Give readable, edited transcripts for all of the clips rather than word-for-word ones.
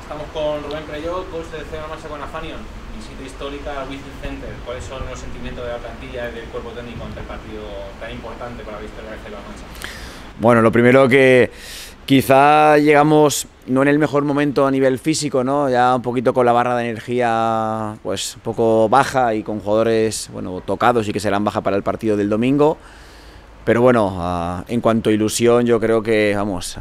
Estamos con Rubén Prelló, coach del CEA Almansa con Afanion, visita histórica al Wizzing Center. ¿Cuáles son los sentimientos de la plantilla y del cuerpo técnico ante el partido tan importante para la victoria del CEA Almansa? Bueno, lo primero que quizá llegamos no en el mejor momento a nivel físico, ¿no? Ya un poquito con la barra de energía pues un poco baja y con jugadores tocados y que serán baja para el partido del domingo. Pero bueno, en cuanto a ilusión, yo creo que vamos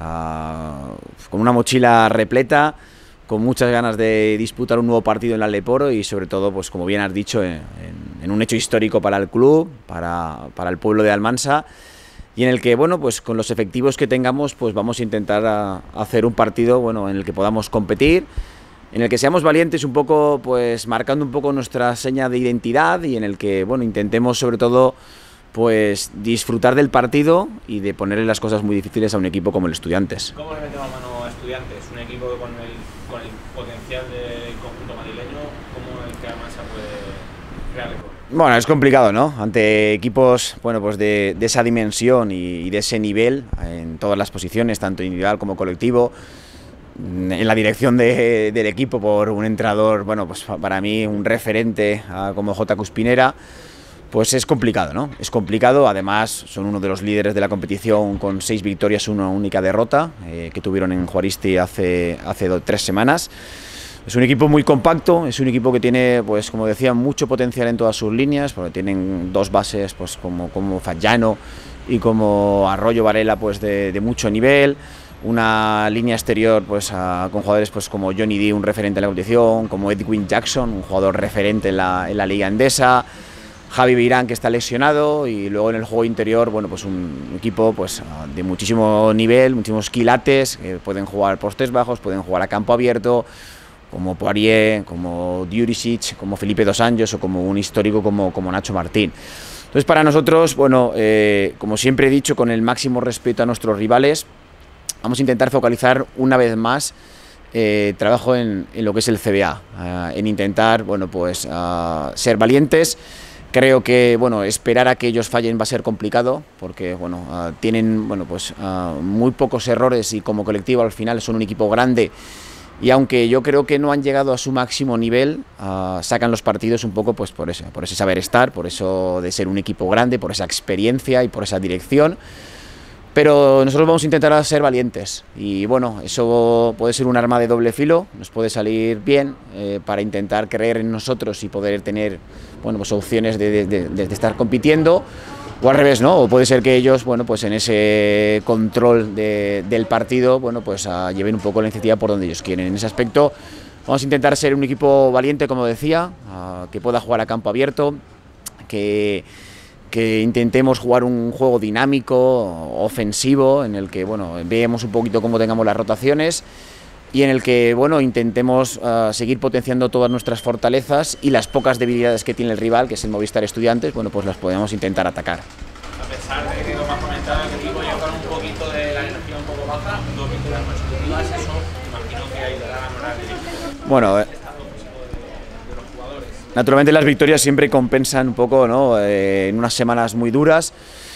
con una mochila repleta, con muchas ganas de disputar un nuevo partido en la Leporo y sobre todo, pues como bien has dicho, en un hecho histórico para el club, para el pueblo de Almansa, y en el que, bueno, pues con los efectivos que tengamos, pues vamos a intentar hacer un partido, en el que podamos competir, en el que seamos valientes un poco, pues marcando un poco nuestra seña de identidad y en el que, intentemos sobre todo pues disfrutar del partido y de ponerle las cosas muy difíciles a un equipo como el Estudiantes. ¿Cómo le metemos mano a Estudiantes? Un equipo con el potencial del conjunto madrileño, ¿cómo el que Almansa puede crearle problemas? Bueno, es complicado, ¿no? Ante equipos pues de esa dimensión y de ese nivel, en todas las posiciones, tanto individual como colectivo, en la dirección del equipo por un entrenador, pues para mí un referente como J. Cuspinera. Pues es complicado, ¿no? Es complicado, además son uno de los líderes de la competición con 6 victorias, una única derrota que tuvieron en Juaristi hace 3 semanas. Es un equipo muy compacto, es un equipo que tiene, pues como decía, mucho potencial en todas sus líneas, porque tienen 2 bases pues como Fallano y como Arroyo Varela pues de mucho nivel, una línea exterior pues con jugadores pues como Johnny D, un referente en la competición, como Edwin Jackson, un jugador referente en la Liga Endesa, Javi Beirán, que está lesionado, y luego en el juego interior, pues un equipo pues de muchísimo nivel, muchísimos quilates, que pueden jugar postes bajos, pueden jugar a campo abierto, como Poirier, como Djuricic, como Felipe Dos Anjos o como un histórico como Nacho Martín. Entonces para nosotros, como siempre he dicho, con el máximo respeto a nuestros rivales, vamos a intentar focalizar una vez más trabajo en lo que es el CBA, en intentar ser valientes. Creo que esperar a que ellos fallen va a ser complicado porque tienen muy pocos errores y como colectivo al final son un equipo grande y aunque yo creo que no han llegado a su máximo nivel, sacan los partidos un poco pues por ese saber estar, por eso de ser un equipo grande, por esa experiencia y por esa dirección. Pero nosotros vamos a intentar ser valientes y eso puede ser un arma de doble filo, nos puede salir bien para intentar creer en nosotros y poder tener opciones de estar compitiendo, o al revés, ¿no? O puede ser que ellos en ese control del partido lleven un poco la iniciativa por donde ellos quieren. En ese aspecto vamos a intentar ser un equipo valiente, como decía, que pueda jugar a campo abierto, que intentemos jugar un juego dinámico, ofensivo, en el que veamos un poquito cómo tengamos las rotaciones y en el que intentemos seguir potenciando todas nuestras fortalezas y las pocas debilidades que tiene el rival, que es el Movistar Estudiantes, pues las podemos intentar atacar. A pesar de que, como has comentado, el equipo llega con un poquito de la energía un poco baja, 2 victorias consecutivas, eso imagino que ayudará a mejorar el equipo. Naturalmente las victorias siempre compensan un poco, ¿no? En unas semanas muy duras.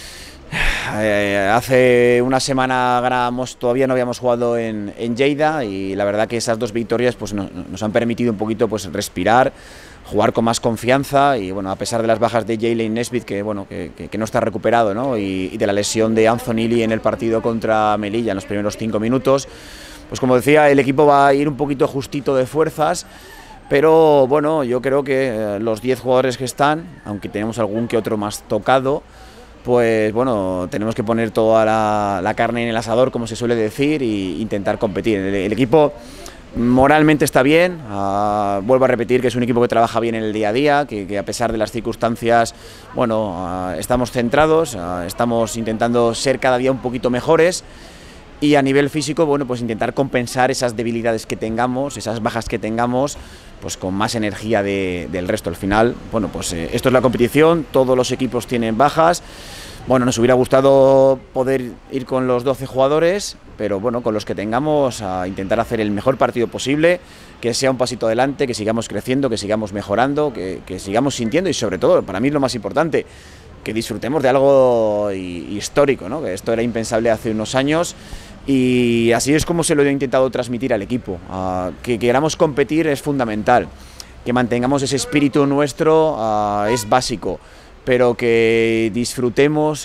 Hace una semana todavía no habíamos jugado en Lleida y la verdad que esas 2 victorias pues nos han permitido un poquito pues respirar, jugar con más confianza y a pesar de las bajas de Jalen Nesbitt que no está recuperado, ¿no? y de la lesión de Anthony Lee en el partido contra Melilla en los primeros 5 minutos, pues como decía, el equipo va a ir un poquito justito de fuerzas. Pero yo creo que los 10 jugadores que están, aunque tenemos algún que otro más tocado, pues tenemos que poner toda la carne en el asador, como se suele decir, e intentar competir. El equipo moralmente está bien, vuelvo a repetir que es un equipo que trabaja bien en el día a día, que a pesar de las circunstancias, estamos centrados, estamos intentando ser cada día un poquito mejores. Y a nivel físico, pues intentar compensar esas debilidades que tengamos, esas bajas que tengamos, pues con más energía del resto. Al final, esto es la competición, todos los equipos tienen bajas. Nos hubiera gustado poder ir con los 12 jugadores, pero con los que tengamos a intentar hacer el mejor partido posible, que sea un pasito adelante, que sigamos creciendo, que sigamos mejorando, que sigamos sintiendo y sobre todo, para mí lo más importante, que disfrutemos de algo histórico, ¿no? Que esto era impensable hace unos años Y así es como se lo he intentado transmitir al equipo. Que queramos competir es fundamental, que mantengamos ese espíritu nuestro es básico, pero que disfrutemos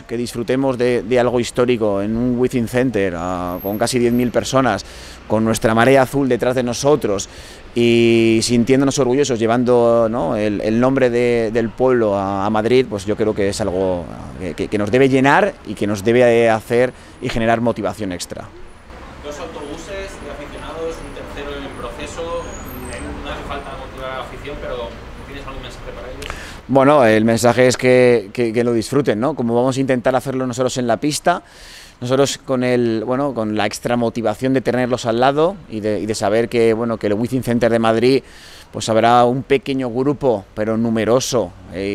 de algo histórico en un Withing Center con casi 10.000 personas, con nuestra marea azul detrás de nosotros y sintiéndonos orgullosos, llevando, ¿no?, el nombre del pueblo a Madrid. Pues yo creo que es algo que nos debe llenar y que nos debe hacer y generar motivación extra. 2 autobuses de aficionados, un tercero en proceso. No hace falta motivar a la afición, pero ¿tienes algún mensaje para ellos? Bueno, el mensaje es que lo disfruten, ¿no? Como vamos a intentar hacerlo nosotros en la pista, nosotros con la extra motivación de tenerlos al lado y de saber que el Withing Center de Madrid pues habrá un pequeño grupo, pero numeroso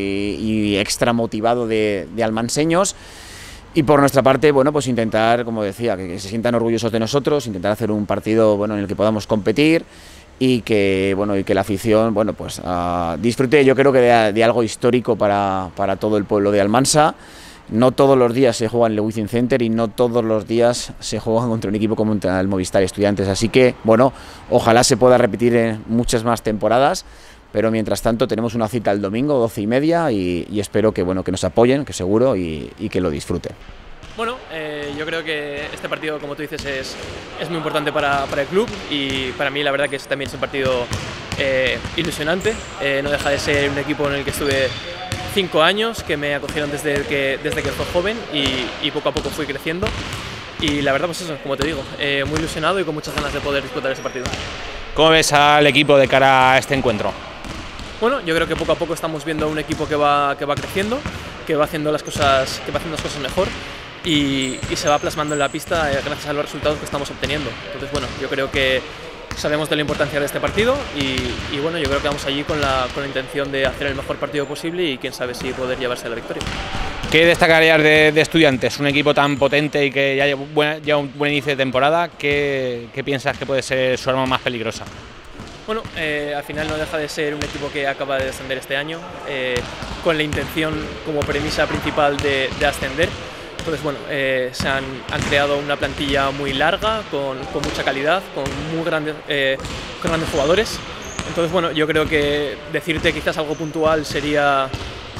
y extra motivado de almanseños. Y por nuestra parte, pues intentar, como decía, que se sientan orgullosos de nosotros, intentar hacer un partido en el que podamos competir y que la afición disfrute, yo creo que de algo histórico para todo el pueblo de Almansa. No todos los días se juega en el Withing Center y no todos los días se juega contra un equipo como el Movistar Estudiantes, así que ojalá se pueda repetir en muchas más temporadas, pero mientras tanto tenemos una cita el domingo 12:30 y espero que nos apoyen, que seguro, y que lo disfruten. Bueno, yo creo que este partido, como tú dices, es muy importante para el club, y para mí la verdad que también es un partido ilusionante. No deja de ser un equipo en el que estuve 5 años, que me acogieron desde que fui joven y poco a poco fui creciendo. Y la verdad, pues eso, como te digo, muy ilusionado y con muchas ganas de poder disputar ese partido. ¿Cómo ves al equipo de cara a este encuentro? Bueno, yo creo que poco a poco estamos viendo un equipo que va creciendo, que va haciendo las cosas mejor. Y se va plasmando en la pista gracias a los resultados que estamos obteniendo. Entonces, yo creo que sabemos de la importancia de este partido y yo creo que vamos allí con la intención de hacer el mejor partido posible y quién sabe si poder llevarse la victoria. ¿Qué destacarías de Estudiantes? Un equipo tan potente y que ya lleva un buen inicio de temporada. ¿Qué piensas que puede ser su arma más peligrosa? Bueno, al final no deja de ser un equipo que acaba de descender este año, con la intención como premisa principal de ascender. Entonces, se han creado una plantilla muy larga, con mucha calidad, con muy grandes jugadores. Entonces, yo creo que decirte quizás algo puntual sería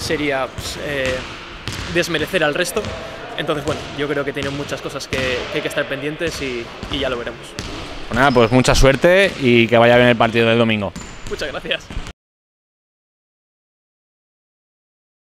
desmerecer al resto. Entonces, yo creo que tienen muchas cosas que hay que estar pendientes y ya lo veremos. Pues nada, pues mucha suerte y que vaya bien el partido del domingo. Muchas gracias.